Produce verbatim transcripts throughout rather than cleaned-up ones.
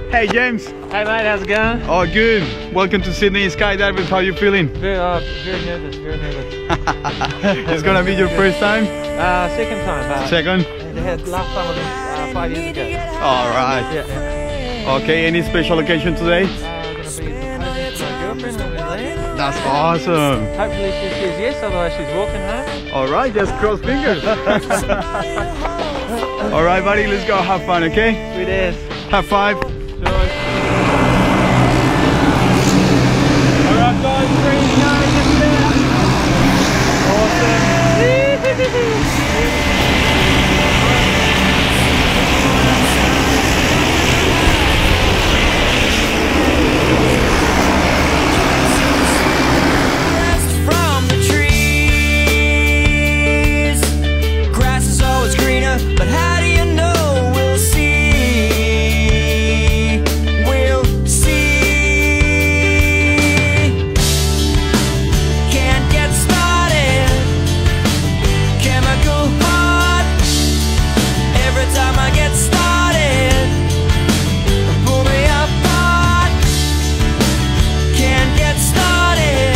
Hey James. Hey mate, how's it going? Oh good. Welcome to Sydney Skydiving. How are you feeling? Very, uh, very nervous, very nervous. It's gonna be your first time? Uh, second time. Uh, Second? They had last time was uh, five years ago. Alright. Yeah, yeah. Okay, any special occasion today? Uh, gonna be proposing to my girlfriend when we land. That's awesome. Hopefully she says yes, otherwise she's walking home. Alright, just cross fingers. Alright buddy, let's go have fun, okay? Sweet ass. Have five. Alright guys, three, nine, just there. Awesome. From the trees, grass is always greener, but how do you know? We'll see, we'll see. Can't get started, chemical heart. Every time I get started, pull me apart. Can't get started.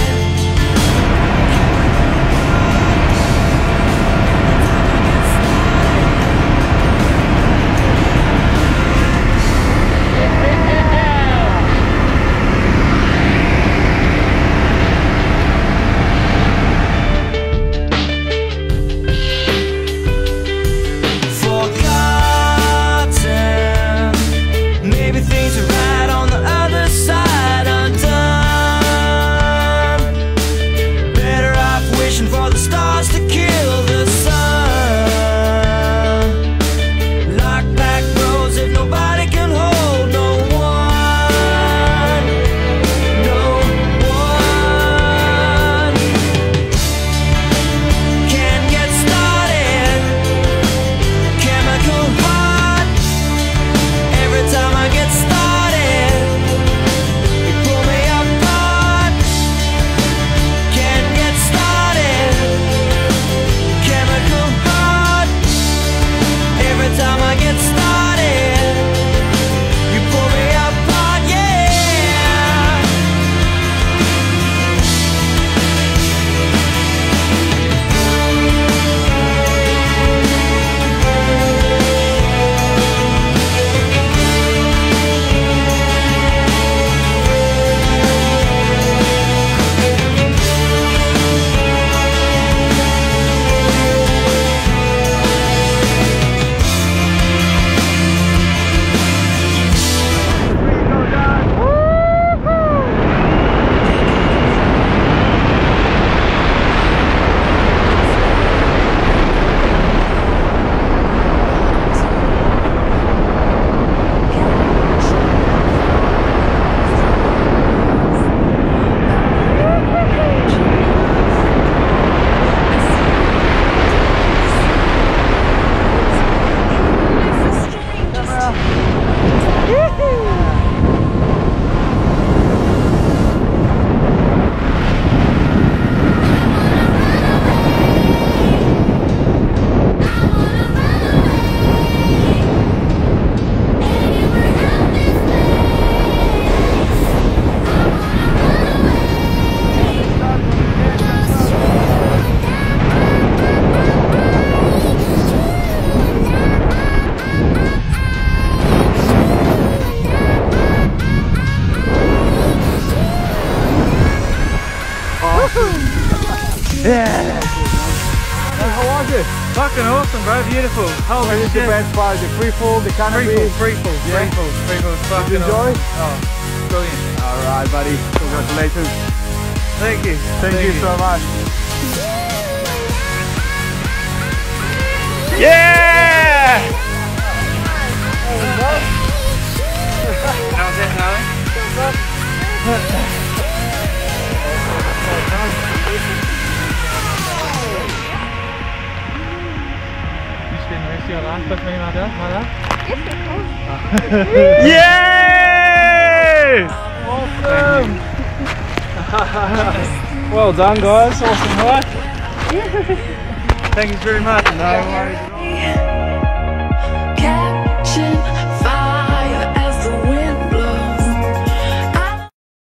Forgotten, maybe things are right on the other side, undone. Better off wishing for the stars to kill the sun. Lock back roads if nobody can hold no one, no one. Can't get started, chemical heart. Every time I get started, you pull me apart. Can't get started, chemical heart. Every time I get started, you pull me apart, yeah. Yeah. How was it? Fucking awesome, bro. Beautiful. Holy What is the shit. best part? The free fall, the canopy? Free fall, free fall, Yeah. free fall, free fall. Fucking Did you enjoy? awesome. Oh, brilliant. Alright buddy, congratulations. Thank you. Thank, you so much. Yeah! How's that going? You spend the rest of your life with me, my dad, my dad? Yay! Awesome! Well done guys, awesome hike. Thank you very much. No worries at all.